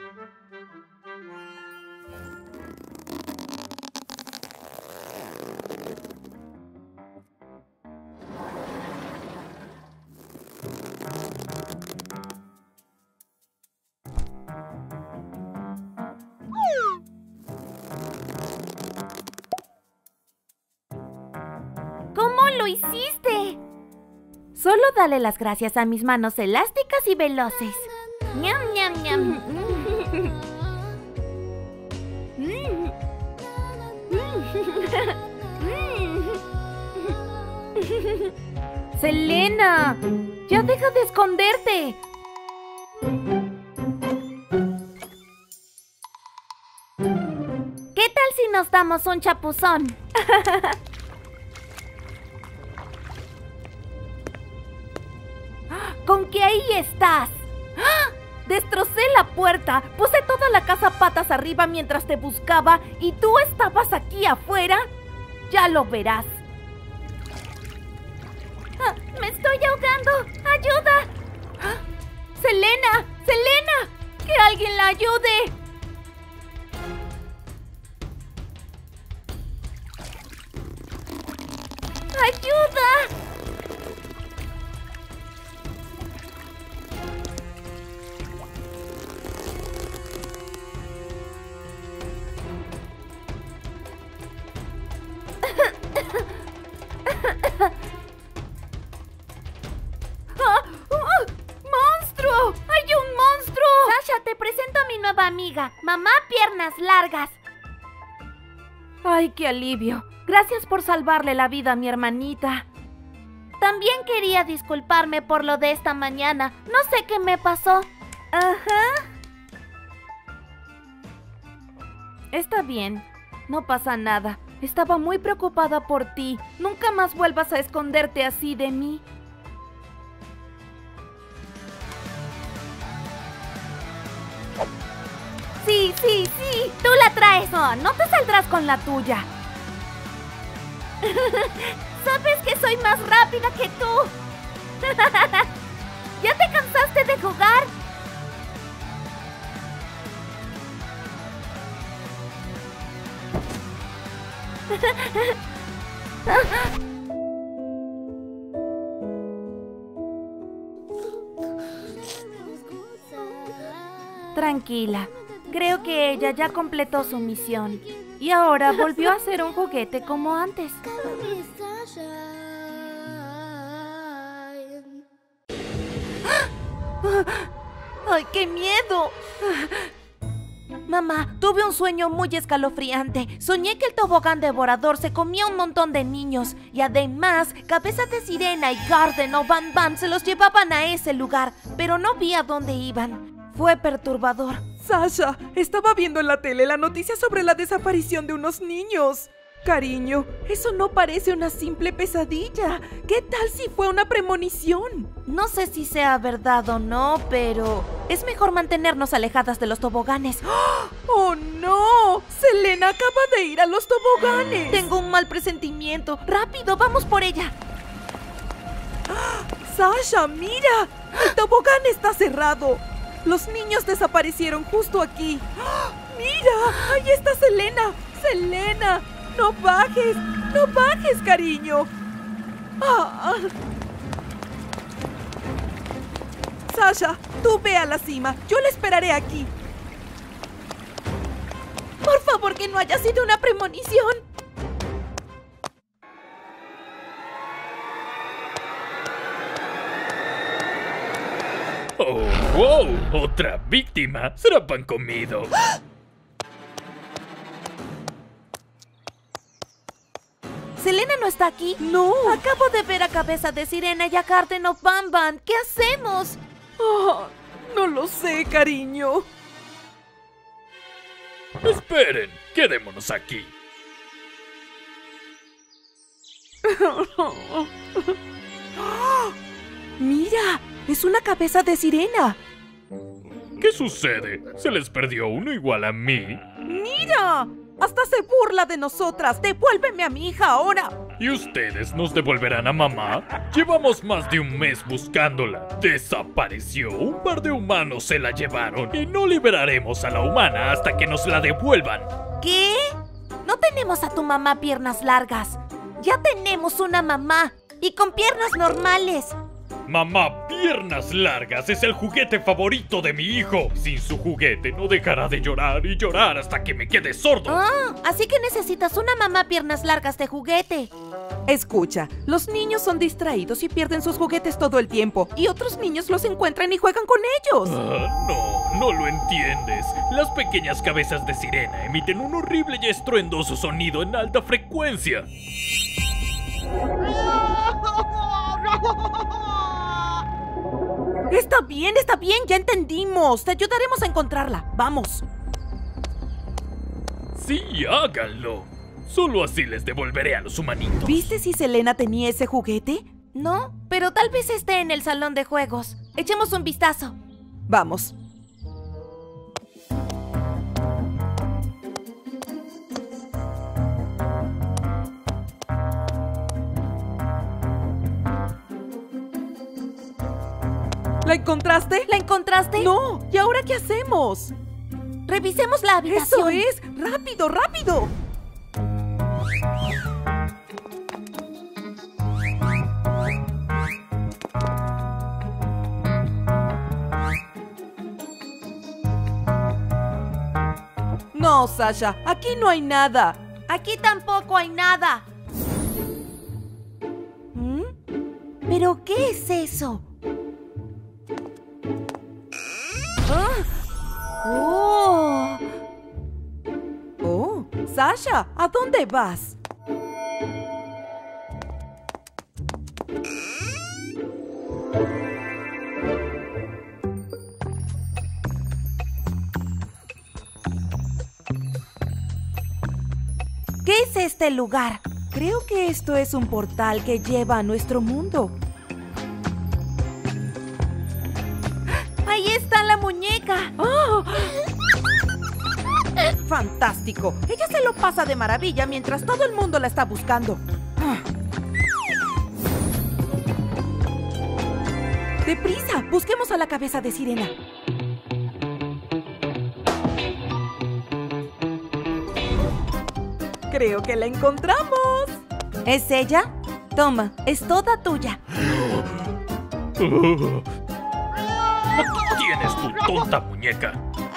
¿Cómo lo hiciste? Solo dale las gracias a mis manos elásticas y veloces. ¡Ñam, ñam, ñam! ¡Selena! ¡Ya deja de esconderte! ¿Qué tal si nos damos un chapuzón? ¿Con qué ahí estás? ¡Ah! Destrocé la puerta, puse toda la casa patas arriba mientras te buscaba y tú estabas aquí afuera. Ya lo verás. ¡Ah! ¡Me estoy ahogando! ¡Ayuda! ¡Ah! ¡Selena! ¡Selena! ¡Que alguien la ayude! ¡Ayuda! ¡Monstruo! ¡Hay un monstruo! Sasha, te presento a mi nueva amiga, Mamá Piernas Largas. ¡Ay, qué alivio! Gracias por salvarle la vida a mi hermanita. También quería disculparme por lo de esta mañana. No sé qué me pasó. Ajá. Está bien. No pasa nada. Estaba muy preocupada por ti. Nunca más vuelvas a esconderte así de mí. Sí, sí, sí. Tú la traes. No te saldrás con la tuya. ¿Sabes que soy más rápida que tú? ¿Ya te cansaste de jugar? Tranquila, creo que ella ya completó su misión y ahora volvió a ser un juguete como antes. ¡Ay, qué miedo! Mamá, tuve un sueño muy escalofriante. Soñé que el tobogán devorador se comía un montón de niños y además Cabeza de Sirena y Garden o Bam Bam se los llevaban a ese lugar, pero no vi a dónde iban. Fue perturbador. Sasha, estaba viendo en la tele la noticia sobre la desaparición de unos niños. Cariño, eso no parece una simple pesadilla. ¿Qué tal si fue una premonición? No sé si sea verdad o no, pero es mejor mantenernos alejadas de los toboganes. ¡Oh, no! Selena acaba de ir a los toboganes. Tengo un mal presentimiento. ¡Rápido, vamos por ella! ¡Sasha, mira! El tobogán está cerrado. Los niños desaparecieron justo aquí. ¡Mira! ¡Ahí está Selena! ¡Selena! ¡No bajes! ¡No bajes, cariño! Sasha, tú ve a la cima. Yo la esperaré aquí. Por favor, que no haya sido una premonición. ¡Oh, wow! ¡Otra víctima! ¡Será pan comido! ¿Selena no está aquí? ¡No! Acabo de ver a Cabeza de Sirena y a Garden of Bam Bam. ¿Qué hacemos? Oh, no lo sé, cariño. Esperen, quedémonos aquí. ¡Mira! ¡Es una cabeza de sirena! ¿Qué sucede? ¿Se les perdió uno igual a mí? ¡Mira! ¡Hasta se burla de nosotras! ¡Devuélveme a mi hija ahora! ¿Y ustedes nos devolverán a mamá? Llevamos más de un mes buscándola. Desapareció. Un par de humanos se la llevaron. Y no liberaremos a la humana hasta que nos la devuelvan. ¿Qué? No tenemos a tu mamá piernas largas. Ya tenemos una mamá. Y con piernas normales. Mamá Piernas Largas es el juguete favorito de mi hijo. Sin su juguete no dejará de llorar y llorar hasta que me quede sordo. Ah, así que necesitas una mamá Piernas Largas de juguete. Escucha, los niños son distraídos y pierden sus juguetes todo el tiempo. Y otros niños los encuentran y juegan con ellos. No lo entiendes. Las pequeñas cabezas de sirena emiten un horrible y estruendoso sonido en alta frecuencia. Está bien, ya entendimos. Te ayudaremos a encontrarla. Vamos. Sí, háganlo. Solo así les devolveré a los humanitos. ¿Viste si Selena tenía ese juguete? No, pero tal vez esté en el salón de juegos. Echemos un vistazo. Vamos. ¿La encontraste? ¿La encontraste? No. ¿Y ahora qué hacemos? Revisemos la habitación. ¡Eso es! ¡Rápido, rápido! No, Sasha. Aquí no hay nada. Aquí tampoco hay nada. ¿Pero qué es eso? ¡Oh! ¡Oh! Sasha, ¿a dónde vas? ¿Qué es este lugar? Creo que esto es un portal que lleva a nuestro mundo. ¡Ahí está la muñeca! ¡Oh! ¡Fantástico! Ella se lo pasa de maravilla mientras todo el mundo la está buscando. ¡Deprisa! Busquemos a la cabeza de sirena. Creo que la encontramos. ¿Es ella? Toma, es toda tuya. Aquí tienes tu tonta muñeca.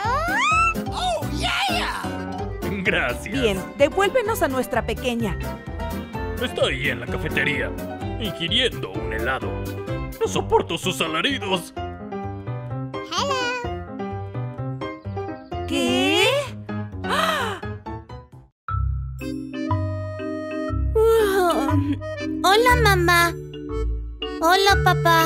Gracias. Bien, devuélvenos a nuestra pequeña. Está ahí en la cafetería, ingiriendo un helado. No soporto sus alaridos. ¿Qué? Hola, mamá. Hola, papá.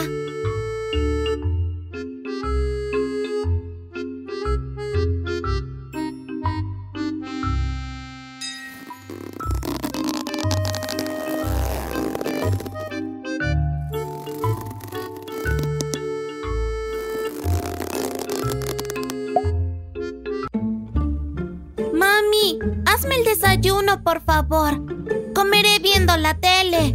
Mami, hazme el desayuno, por favor. Comeré viendo la tele.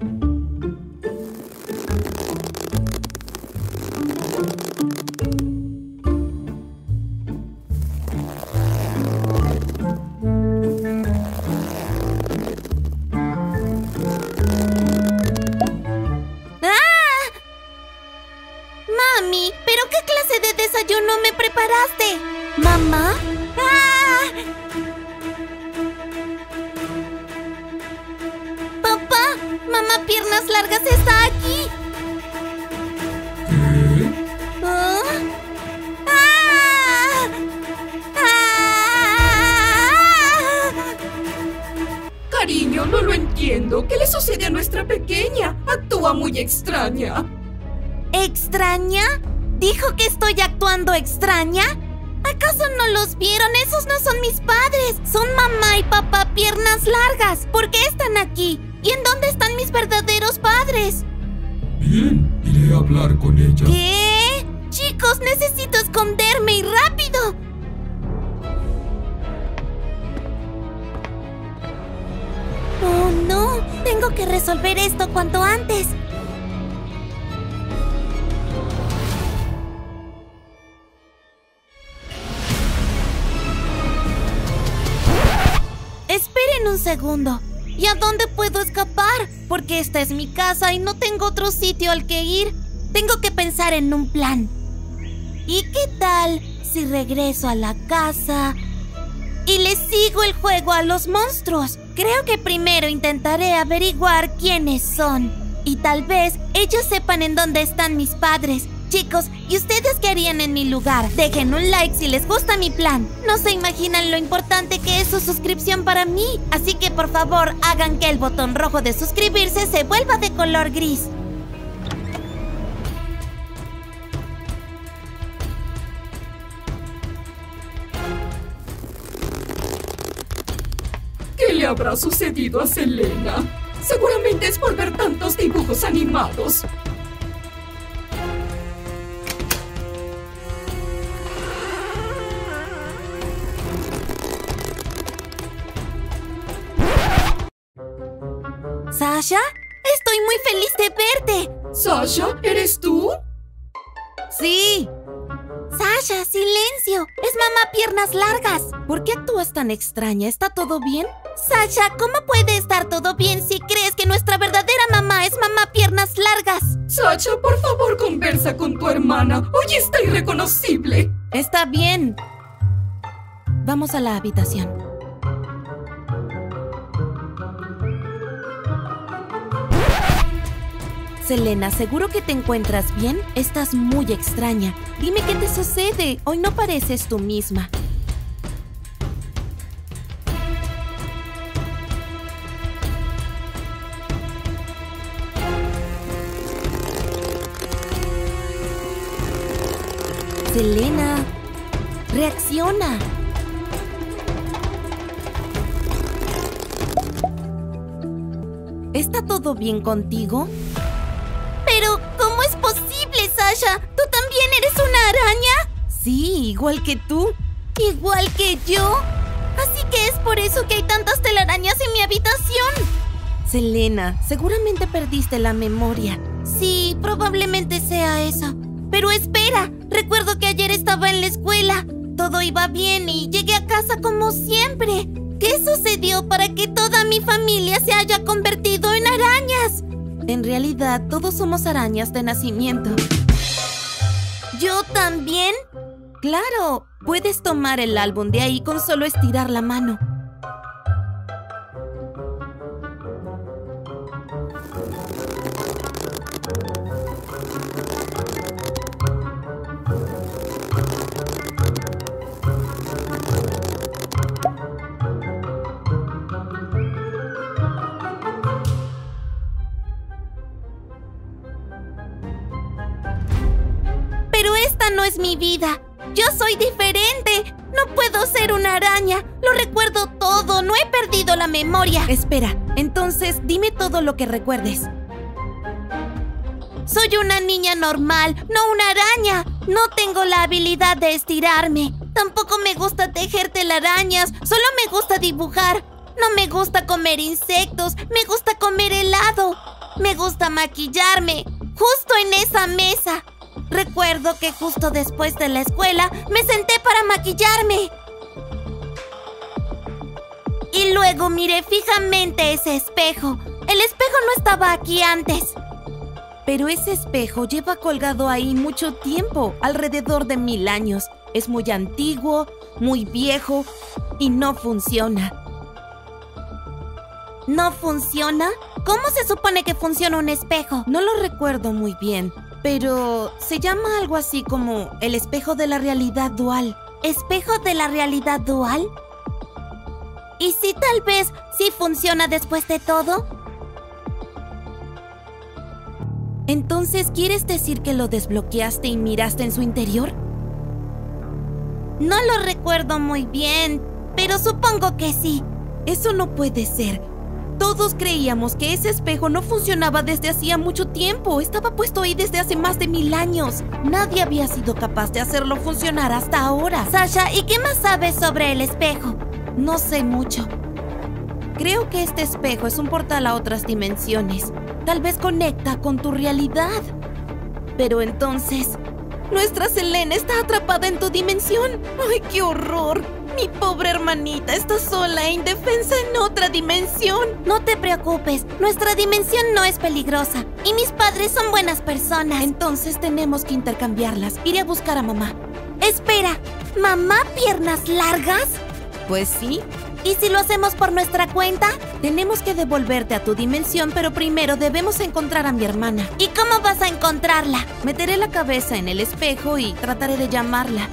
Mami, ¿pero qué clase de desayuno me preparaste? ¿Mamá? ¡Ah! ¡Papá! ¡Mamá Piernas Largas está aquí! ¿Ah? ¡Ah! ¡Ah! Cariño, no lo entiendo. ¿Qué le sucede a nuestra pequeña? Actúa muy extraña. ¿Extraña? ¿Dijo que estoy actuando extraña? ¿Acaso no los vieron? Esos no son mis padres. Son mamá y papá Piernas Largas. ¿Por qué están aquí? ¿Y en dónde están mis verdaderos padres? Bien, iré a hablar con ella. ¿Qué? Chicos, necesito esconderme y rápido. Oh, no. Tengo que resolver esto cuanto antes. Esperen un segundo. ¿Y a dónde puedo escapar? Porque esta es mi casa y no tengo otro sitio al que ir. Tengo que pensar en un plan. ¿Y qué tal si regreso a la casa y le sigo el juego a los monstruos? Creo que primero intentaré averiguar quiénes son. Y tal vez ellos sepan en dónde están mis padres. Chicos, ¿y ustedes qué harían en mi lugar? Dejen un like si les gusta mi plan. No se imaginan lo importante que es su suscripción para mí. Así que por favor, hagan que el botón rojo de suscribirse se vuelva de color gris. ¿Qué le habrá sucedido a Selena? Seguramente es por ver tantos dibujos animados. ¿Sasha? Estoy muy feliz de verte. ¿Sasha? ¿Eres tú? Sí. Sasha, silencio. Es mamá Piernas Largas. ¿Por qué actúas tan extraña? ¿Está todo bien? Sasha, ¿cómo puede estar todo bien si crees que nuestra verdadera mamá es mamá Piernas Largas? Sasha, por favor, conversa con tu hermana. Hoy está irreconocible. Está bien. Vamos a la habitación. Selena, ¿seguro que te encuentras bien? Estás muy extraña. Dime qué te sucede. Hoy no pareces tú misma. Selena, reacciona. ¿Está todo bien contigo? Pero, ¿cómo es posible, Sasha? ¿Tú también eres una araña? Sí, igual que tú. ¿Igual que yo? Así que es por eso que hay tantas telarañas en mi habitación. Selena, seguramente perdiste la memoria. Sí, probablemente sea eso. Pero espera, recuerdo que ayer estaba en la escuela. Todo iba bien y llegué a casa como siempre. ¿Qué sucedió para que toda mi familia se haya convertido en arañas? En realidad, todos somos arañas de nacimiento. ¿Yo también? Claro, puedes tomar el álbum de ahí con solo estirar la mano. Pero esta no es mi vida. Yo soy diferente. No puedo ser una araña. Lo recuerdo todo. No he perdido la memoria. Espera, entonces dime todo lo que recuerdes. Soy una niña normal, no una araña. No tengo la habilidad de estirarme. Tampoco me gusta tejer telarañas. Solo me gusta dibujar. No me gusta comer insectos. Me gusta comer helado. Me gusta maquillarme. Justo en esa mesa. Recuerdo que justo después de la escuela me senté para maquillarme. Y luego miré fijamente ese espejo. El espejo no estaba aquí antes. Pero ese espejo lleva colgado ahí mucho tiempo, alrededor de 1000 años. Es muy antiguo, muy viejo y no funciona. ¿No funciona? ¿Cómo se supone que funciona un espejo? No lo recuerdo muy bien, pero se llama algo así como el espejo de la realidad dual. ¿Espejo de la realidad dual? ¿Y si tal vez sí funciona después de todo? Entonces, ¿quieres decir que lo desbloqueaste y miraste en su interior? No lo recuerdo muy bien, pero supongo que sí. Eso no puede ser. Todos creíamos que ese espejo no funcionaba desde hacía mucho tiempo. Estaba puesto ahí desde hace más de 1000 años. Nadie había sido capaz de hacerlo funcionar hasta ahora. Sasha, ¿y qué más sabes sobre el espejo? No sé mucho. Creo que este espejo es un portal a otras dimensiones. Tal vez conecta con tu realidad. Pero entonces, nuestra Selena está atrapada en tu dimensión. ¡Ay, qué horror! Mi pobre hermanita está sola e indefensa en otra dimensión. No te preocupes, nuestra dimensión no es peligrosa. Y mis padres son buenas personas. Entonces tenemos que intercambiarlas. Iré a buscar a mamá. Espera, ¿mamá piernas largas? Pues sí. ¿Y si lo hacemos por nuestra cuenta? Tenemos que devolverte a tu dimensión, pero primero debemos encontrar a mi hermana. ¿Y cómo vas a encontrarla? Meteré la cabeza en el espejo y trataré de llamarla.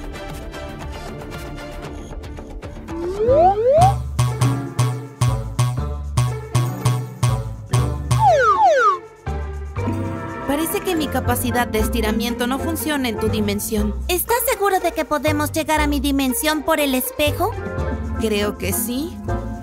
Parece que mi capacidad de estiramiento no funciona en tu dimensión. ¿Estás seguro de que podemos llegar a mi dimensión por el espejo? Creo que sí.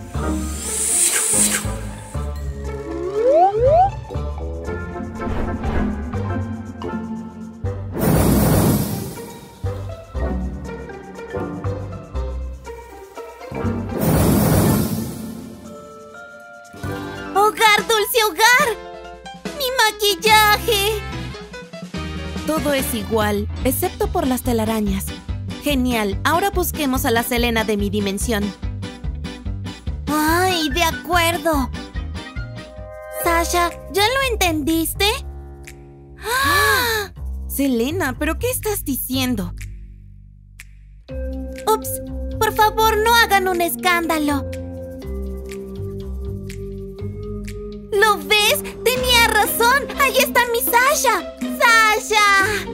¡Hogar, dulce hogar! ¡Mi maquillaje! Todo es igual, excepto por las telarañas. Genial, ahora busquemos a la Selena de mi dimensión. ¡Ay, de acuerdo! Sasha, ¿ya lo entendiste? ¡Ah! Selena, ¿pero qué estás diciendo? Ups, por favor, no hagan un escándalo. ¿Lo ves? Tenía razón. Ahí está mi Sasha. ¡Sasha!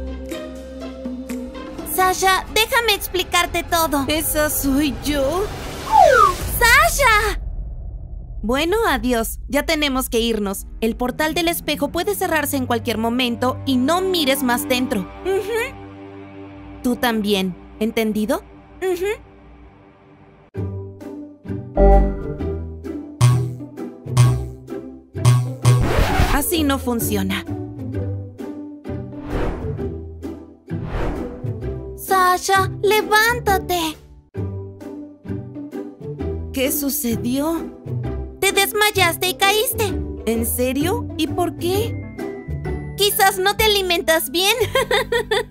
Sasha, déjame explicarte todo. ¿Esa soy yo? ¡Sasha! Bueno, adiós. Ya tenemos que irnos. El portal del espejo puede cerrarse en cualquier momento y no mires más dentro. Tú también. ¿Entendido? Así no funciona. Sasha, levántate. ¿Qué sucedió? Te desmayaste y caíste. ¿En serio? ¿Y por qué? Quizás no te alimentas bien.